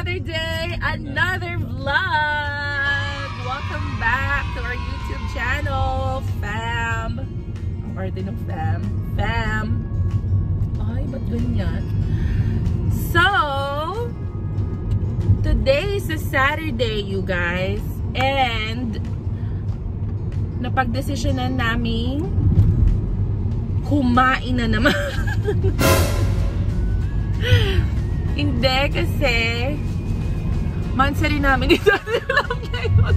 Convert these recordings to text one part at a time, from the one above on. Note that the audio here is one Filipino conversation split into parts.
another day, another vlog. Welcome back to our YouTube channel, fam. Ang arte ng fam. Ay, ba't ganyan? So, today is a Saturday, you guys. And, napagdesisyonan namin kumain na naman. Hindi, kasi mansari namin dito lang ngayon.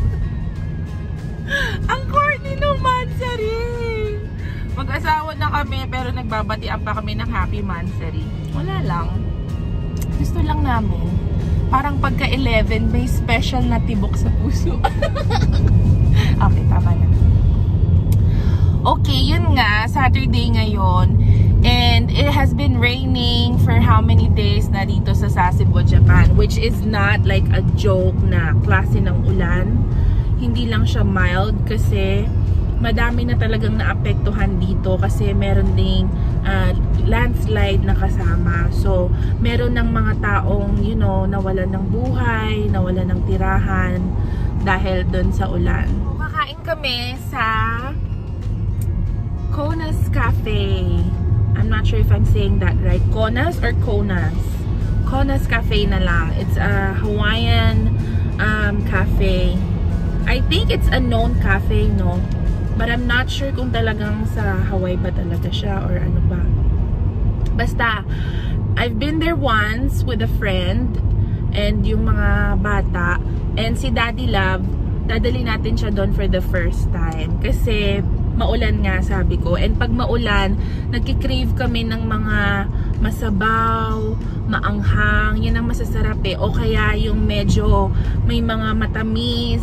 Ang corny ng mansari. Mag-asawa na kami pero nagbabatian pa kami ng happy mansari. Wala lang. Gusto lang namin. Parang pagka 11 may special na tibok sa puso. Okay, tama na. Okay, yun nga. Saturday ngayon. And it has been raining for how many days na dito sa Sasebo, Japan, which is not like a joke na klase ng ulan. Hindi lang siya mild kasi madami na talagang naapektuhan dito kasi meron ding landslide na kasama. So, meron ng mga taong, you know, nawalan ng buhay, nawalan ng tirahan dahil dun sa ulan. Kumakain kami sa Konas Cafe. I'm not sure if I'm saying that right. Konas or Konas? Konas Cafe na lang. It's a Hawaiian cafe. I think it's a known cafe, no? But I'm not sure kung talagang sa Hawaii ba talaga siya or ano ba. Basta, I've been there once with a friend and yung mga bata. And si Daddy Love, dadali natin siya doon for the first time. Kasi maulan nga, sabi ko. And pag maulan, nagkikrave kami ng mga masabaw, maanghang. Yan ang masasarap eh. O kaya yung medyo may mga matamis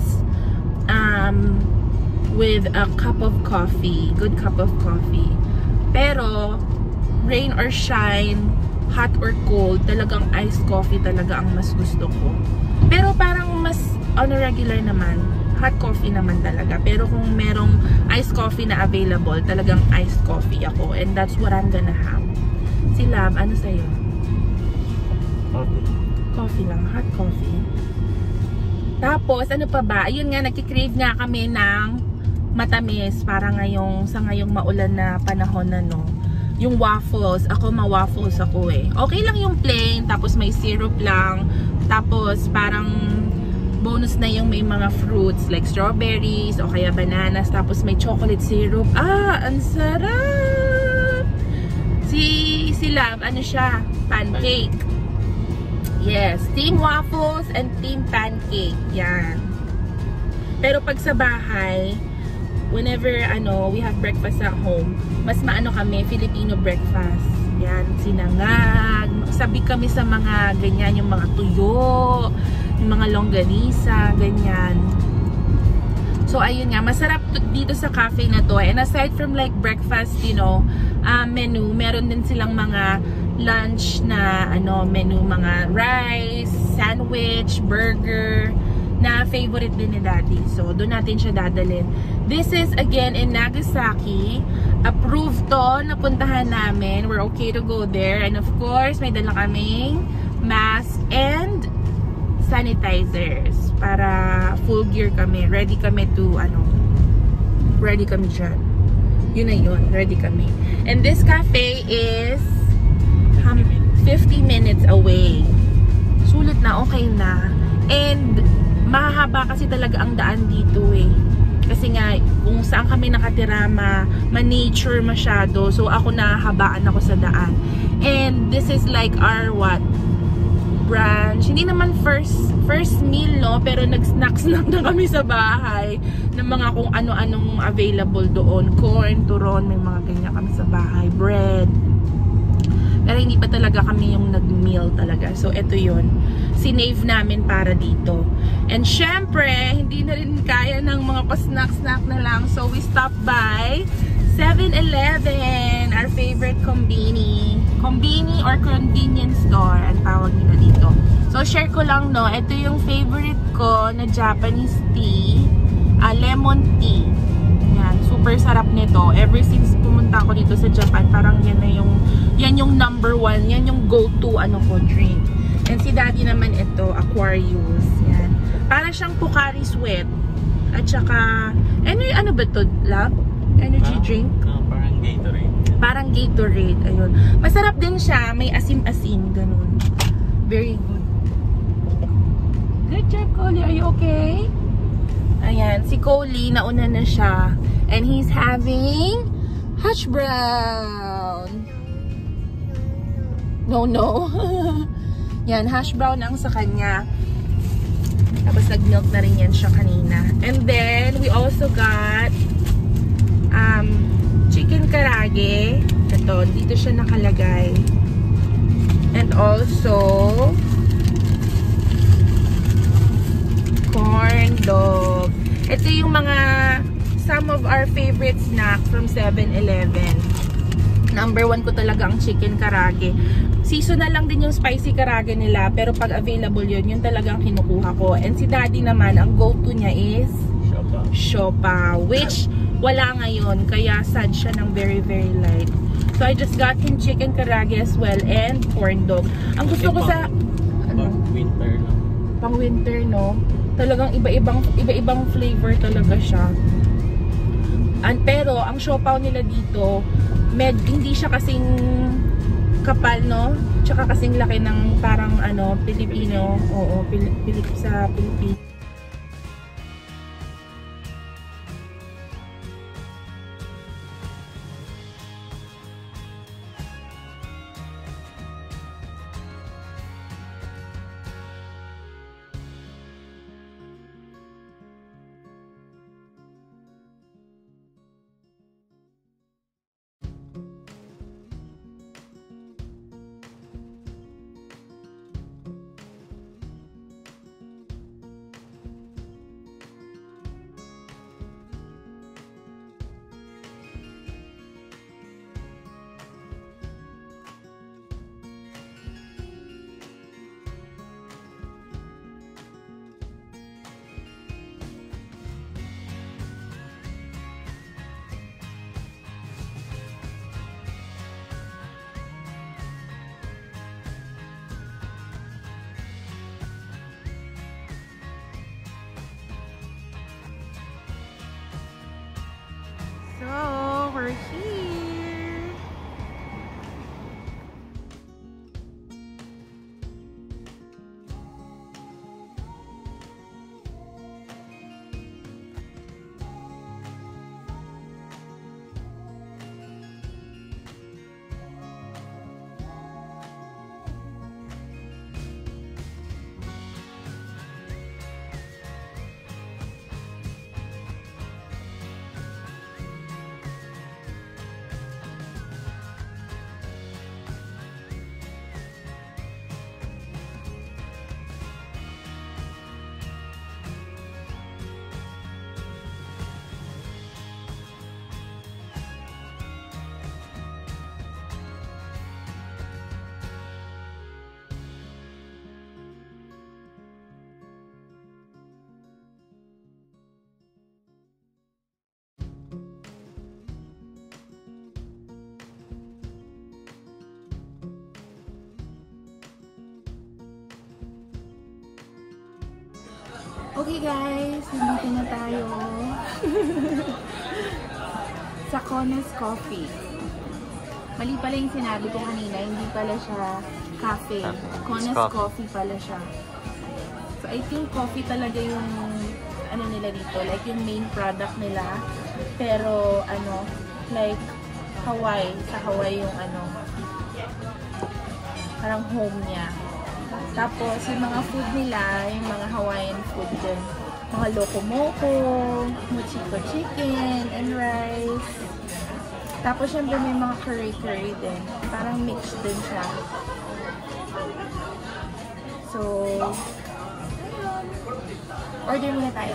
with a cup of coffee. Good cup of coffee. Pero, rain or shine, hot or cold, talagang iced coffee talaga ang mas gusto ko. Pero parang mas on a regular naman. Hot coffee naman talaga. Pero kung merong iced coffee na available, talagang iced coffee ako. And that's what I'm gonna have. Si Lab, ano sa'yo? Coffee. Coffee lang. Hot coffee. Tapos, ano pa ba? Ayun nga, nagkikrave nga kami ng matamis para sa ngayong maulan na panahon na, no? Yung waffles. Ako, ma-waffles ako eh. Okay lang yung plain. Tapos may syrup lang. Tapos, parang bonus na yung may mga fruits like strawberries o kaya bananas, tapos may chocolate syrup. Ah, ang sarap! Si Love, ano siya? Pancake. Yes, team waffles and team pancake. Yan. Pero pag sa bahay, whenever we have breakfast at home, mas maano kami, Filipino breakfast. Yan, sinangag. Sabi kami sa mga ganyan, yung mga tuyo, yung mga longganisa, ganyan. So, ayun nga, masarap dito sa cafe na to. And aside from like breakfast, you know, menu, meron din silang mga lunch na, menu, mga rice, sandwich, burger, na favorite din ni Daddy. So, doon natin siya dadalhin. This is, again, in Nagasaki. Approved to, napuntahan namin. We're okay to go there. And of course, may dala kaming mask and sanitizers para full gear kami. Ready kami to, ready kami dyan. Yun na yun. Ready kami. And this cafe is 50 minutes away. Sulit na, okay na. And mahaba kasi talaga ang daan dito eh. Kasi nga, kung saan kami nakatira, ma-nature masyado. So, ako nahahabaan ako sa daan. And this is like our, brunch. Hindi naman first meal, no? Pero nag-snack-snack na kami sa bahay ng mga kung ano-anong available doon. Corn, turon, may mga ganyan kami sa bahay. Bread. Pero hindi pa talaga kami yung nag-meal talaga. So, eto yun. Sinave namin para dito. And syempre, hindi na rin kaya ng mga pa-snack-snack na lang. So, we stopped by 7-Eleven, our favorite Konbini or convenience store, ang tawag nila dito. So, share ko lang, no, ito yung favorite ko na Japanese tea, lemon tea. Yan, super sarap nito. Ever since pumunta ako dito sa Japan, parang yan yung number one, yan yung go-to drink. And si Daddy naman ito, Aquarius. Yan. Para siyang Pocari Sweat. At saka, ano ba to, love? Energy drink? Parang Gatorade. Parang Gatorade, ayun. Masarap din siya, may asim-asim, ganun. Very good. Good job, Coley. Are you okay? Ayan, si Coley, nauna na siya. And he's having hash brown. No. Yan, hash brown ang sa kanya. Tapos nag-milk na rin yan siya kanina. And then, we also got chicken karage. Ito, dito siya nakalagay. And also, corn dog. Ito yung some of our favorite snack from 7-Eleven. Number 1 ko talaga ang chicken karage. Seasonal lang din yung spicy karage nila, pero pag available yun talagang kinukuha ko. And si Daddy naman, ang go-to niya is Siopaw, which wala ngayon, kaya sad siya ng very light. So I just got him chicken karage as well and corn dog. Ang gusto ko sa winter no? Pang winter, no? Talagang iba-ibang flavor talaga siya. Pero ang siopaw nila dito, hindi siya kasing kapal, no? Tsaka kasing laki ng parang Pilipino. Oo, sa Pilipinas. So, we're here. Okay guys, nandito na tayo sa Konos Coffee. Mali pala yung sinabi ko kanina, hindi pala siya cafe. Konos Coffee pala siya. So I think coffee talaga yung nila dito, like yung main product nila. Pero like Hawaii, sa Hawaii yung parang home niya. Tapos, yung mga food nila, yung mga Hawaiian food din. Mga loco-moco, mochiko chicken, and rice. Tapos, syempre may mga curry-curry din. Parang mixed din siya. So, order muna tayo.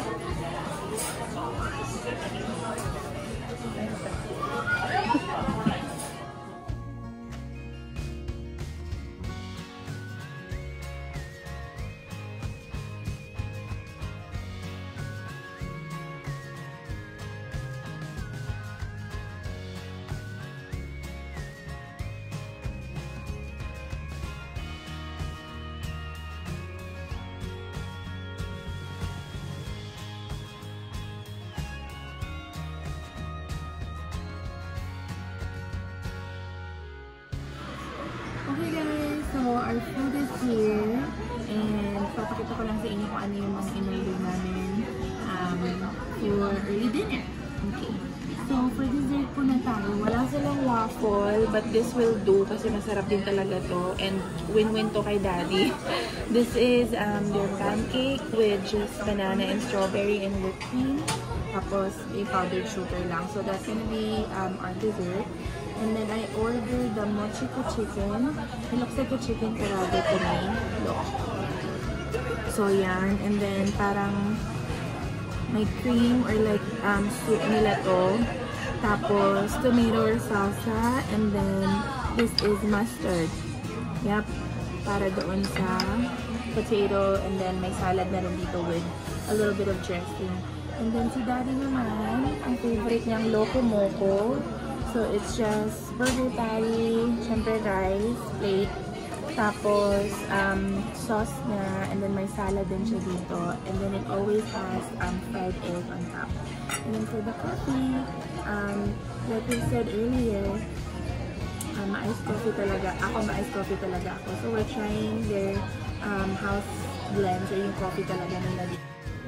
but this will do kasi masarap din talaga to. And win-win to kay Daddy. This is their pancake with just banana and strawberry and whipped cream. Tapos, a powdered sugar lang. So, that's gonna be our dessert. And then, I ordered the mochiko chicken. It looks like a chicken karaage to me. Look. So, yan. And then, parang may cream or like soup nila to. Tapos, tomato or salsa. And then, this is mustard. Yep. Para doon sa potato. And then, may salad na rin dito with a little bit of dressing. And then si Daddy naman, ang favorite niyang Loco Moco. So it's just burger patty, syempre rice, plate, tapos sauce niya, and then may salad din siya dito. And then it always has fried egg on top. And then for the coffee, like we said earlier, ma-iced coffee talaga. Ma-iced coffee talaga ako. So we're trying their house blend, so yung coffee talaga nila dito.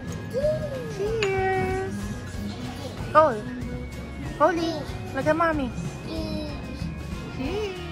Cheers! Cole! Holy! Look at mommy! Cheers!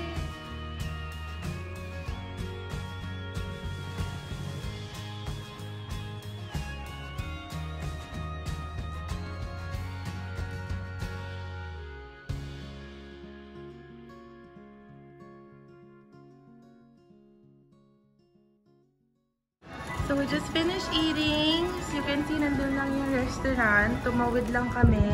So we just finished eating. As you can see, nandun lang yung restaurant. Tumawid lang kami.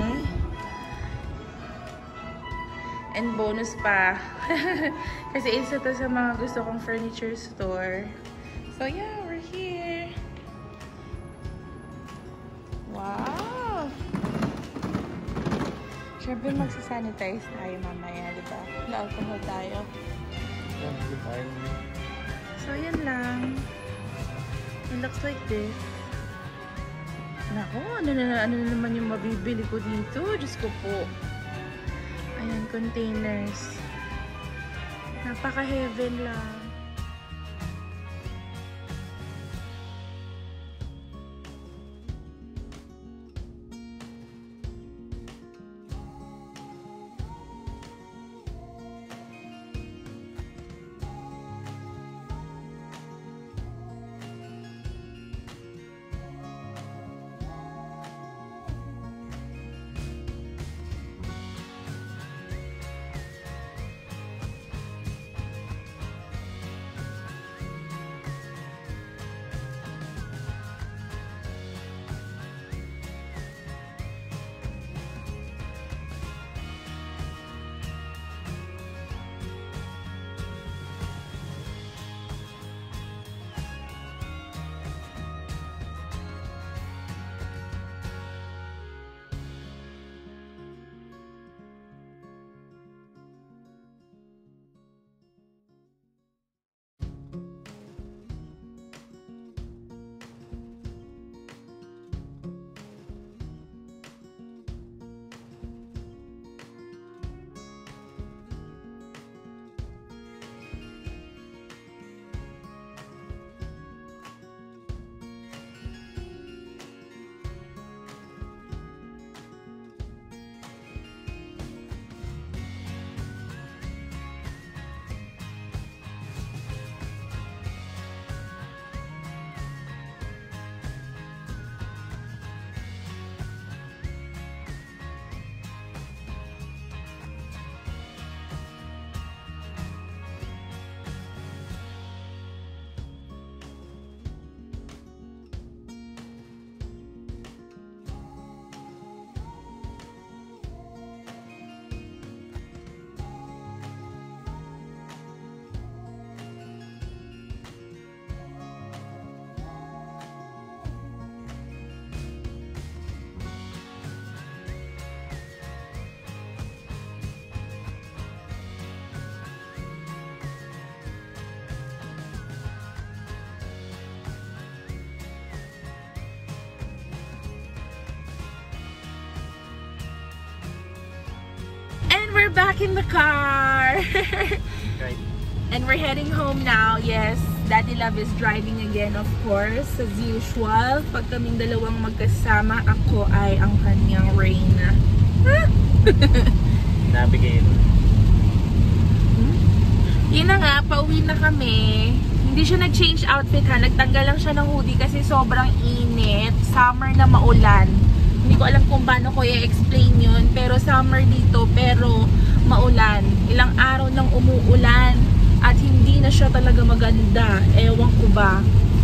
And bonus pa. Kasi isa to sa mga gusto kong furniture store. So yeah, we're here. Wow! Siyempre magsasanitize tayo mamaya, diba? Na-alcohol tayo. So yan lang. It looks like this. Naku, ano na naman yung mabibili ko dito? Diyos ko po. Ayan, containers. Napaka-heaven lang. We're back in the car. Right. And we're heading home now. Yes, Daddy Love is driving again, of course, as usual. Pag kaming dalawang magkasama, ako ay ang kanyang reyna. Navigator. Yun na nga, pauwi na kami. Hindi siya nag-change outfit ha. Nagtanggal lang siya ng hoodie kasi sobrang init. Summer na maulan. Hindi ko alam kung paano ko i-explain yun. Pero summer dito, pero maulan. Ilang araw nang umuulan. At hindi na siya talaga maganda. Ewan ko ba.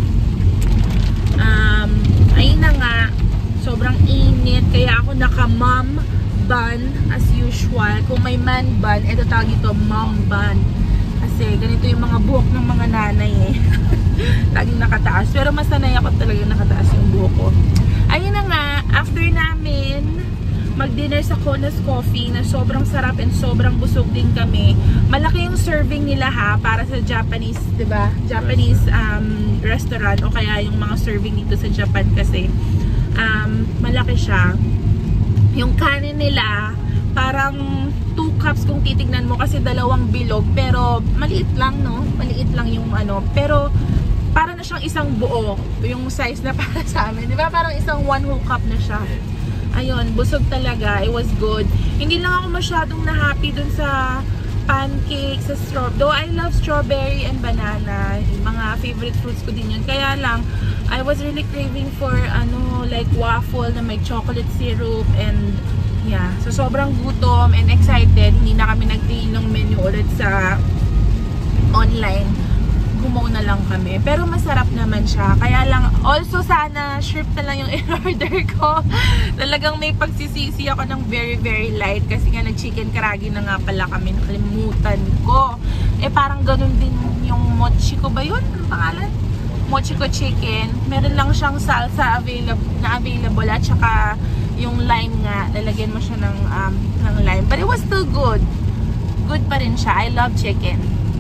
Ayun na nga. Sobrang init. Kaya ako naka-mom bun as usual. Kung may man bun, ito tawag ito mom bun. Kasi ganito yung mga buhok ng mga nanay eh. Laging nakataas. Pero masanay ako talaga nakataas yung buhok ko. Ayun na nga, after namin mag-dinner sa Konos Coffee na sobrang sarap and sobrang busog din kami. Malaki yung serving nila ha, para sa Japanese, 'di ba? Japanese restaurant o kaya yung mga serving dito sa Japan kasi malaki siya. Yung kanin nila parang 2 cups kung titignan mo kasi dalawang bilog pero maliit lang no? Maliit lang yung ano, pero para na siyang isang buo yung size na para sa amin, 'di ba? Parang isang 1 whole cup na siya. Ayun, busog talaga. It was good. Hindi lang ako masyadong na-happy dun sa pancake, sa strawberry. Though I love strawberry and banana. Yung mga favorite fruits ko din yun. Kaya lang, I was really craving for ano, like waffle na may chocolate syrup and yeah. So sobrang gutom and excited. Hindi na kami nagtingin ng menu ulit sa online. Gumaw na lang kami. Pero masarap naman siya. Kaya lang, also sana shrimp na lang yung in-order ko. Talagang may pagsisisi ako ng very very light. Kasi nga nag-chicken karagi na nga pala kami. Nakalimutan ko. Eh parang ganun din yung mochiko ba yun? Ang pangalan? Mochiko chicken. Meron lang siyang salsa available at saka yung lime nga. Lalagyan mo siya ng lime. But it was still good. Good pa rin siya. I love chicken.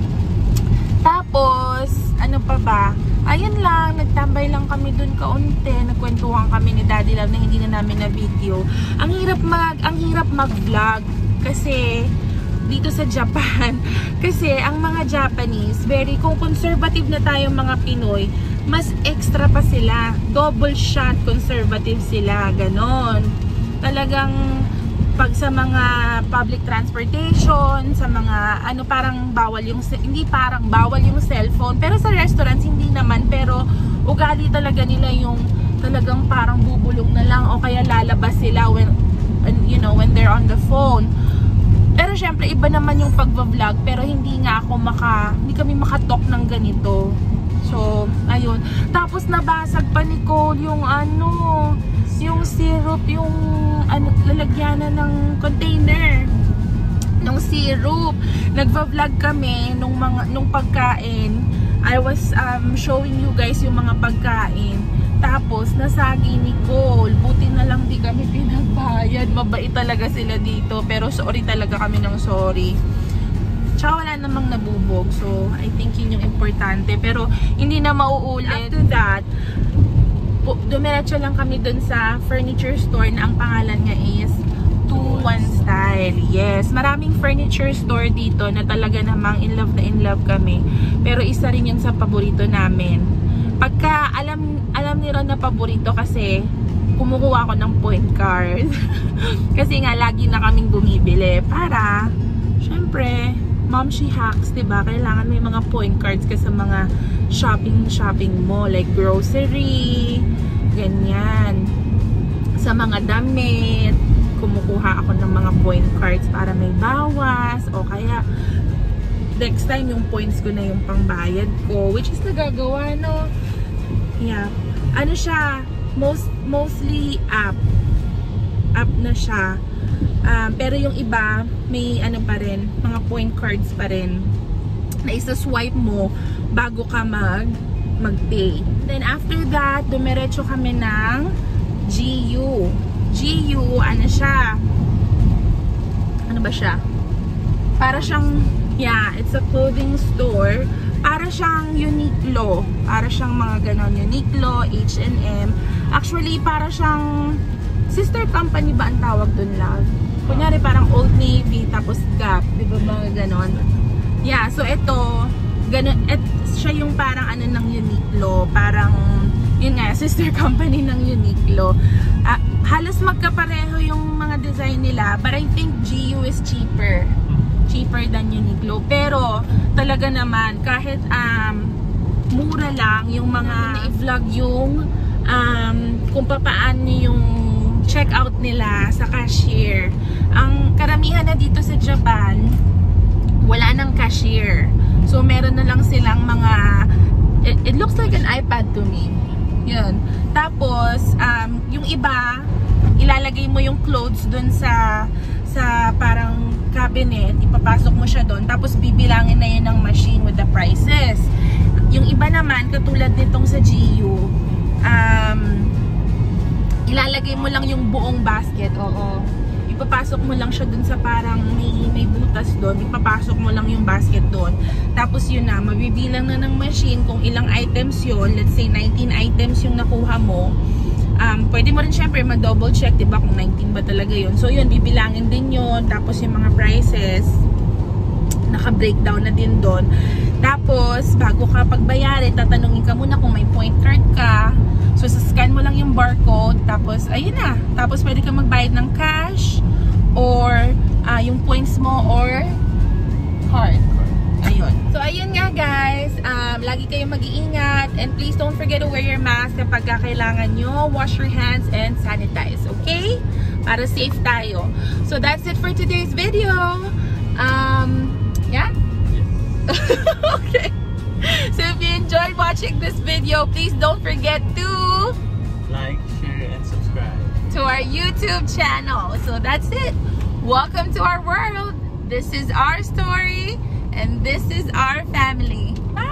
Tapos, ano pa ba? Ayun lang, nagtambay lang kami dun kaunti. Nagkwentuhan kami ni Daddy Love na hindi na namin na video. Ang hirap mag-vlog kasi dito sa Japan. Kasi ang mga Japanese, kung conservative na tayo mga Pinoy, mas extra pa sila. Double shot conservative sila. Ganon. Talagang pag sa mga public transportation, sa mga ano parang bawal yung cellphone, pero sa restaurants hindi naman, pero ugali talaga nila yung talagang parang bubulong na lang o kaya lalabas sila when they're on the phone. Pero syempre iba naman yung pagva-vlog, pero hindi kami makatalk ng ganito. So, ayun. Tapos nabasag pa ni Cole yung yung syrup, yung lalagyanan ng container ng syrup. Nagva-vlog kami nung pagkain. I was showing you guys yung mga pagkain. Tapos nasagi ni Cole. Buti na lang di kami pinagbayad. Mabait talaga sila dito. Pero sorry talaga kami ng sorry. Tsaka wala namang nabubog. So I think yun yung importante. Pero hindi na mauulit. After that, dumiretso lang kami dun sa furniture store na ang pangalan nga is 21 Style. Yes, maraming furniture store dito na talaga namang in love kami. Pero isa rin yun sa paborito namin. Pagka alam ni Ron na paborito kasi kumukuha ako ng point card. Kasi nga lagi na kaming bumibili para syempre momshi hacks, 'di ba? Kailangan may mga point cards ka sa mga shopping mo, like grocery, ganyan. Sa mga damit, kumukuha ako ng mga point cards para may bawas o kaya next time yung points ko na yung pangbayad ko, which is nagagawa, no? Yeah. Ano siya? Mostly app na siya. Pero yung iba, may ano pa rin, mga point cards pa rin na isa-swipe mo bago ka mag-pay. Then after that, dumiretso kami ng GU. GU, ano siya? Ano ba siya? Para siyang, yeah, it's a clothing store. Para siyang Uniqlo. Para siyang mga ganon. Uniqlo, H&M. Actually, para siyang sister company ba ang tawag dun lang? Kunyari parang Old Navy, tapos Gap. Di ba mga ganon? Yeah, so ito, ganon, siya yung parang ano ng Uniqlo. Parang, yun nga, sister company ng Uniqlo. Halos magkapareho yung mga design nila, but I think GU is cheaper. cheaper than Uniqlo. Pero talaga naman kahit mura lang yung mga i-vlog yung kung paano yung checkout nila sa cashier. Ang karamihan na dito sa Japan, wala nang cashier. So meron na lang silang mga it looks like an iPad to me. Yun. Tapos yung iba, ilalagay mo yung clothes dun sa parang cabinet, ipapasok mo siya doon, tapos bibilangin na yun ng machine with the prices. Yung iba naman, katulad nitong sa GU, ilalagay mo lang yung buong basket. Oo. Ipapasok mo lang siya dun sa parang may butas doon, ipapasok mo lang yung basket doon. Tapos yun na, mabibilang na ng machine kung ilang items yun. Let's say 19 items yung nakuha mo. Pwede mo rin syempre ma-double check, diba, kung 19 ba talaga yun. So yun, bibilangin din yun. Tapos yung mga prices, naka-breakdown na din doon. Tapos, bago ka pagbayarin, tatanungin ka muna kung may point card ka. So, scan mo lang yung barcode. Tapos, ayun na. Tapos, pwede ka magbayad ng cash or yung points mo or card. Ayun. So, ayun nga guys. Lagi kayong mag-iingat. And please don't forget to wear your mask kapag kailangan nyo. Wash your hands and sanitize. Okay? Para safe tayo. So, that's it for today's video. Yeah? Yes. Okay. So if you enjoyed watching this video, please don't forget to Like, share, and subscribe to our YouTube channel. So that's it. Welcome to our world. This is our story and this is our family. Bye.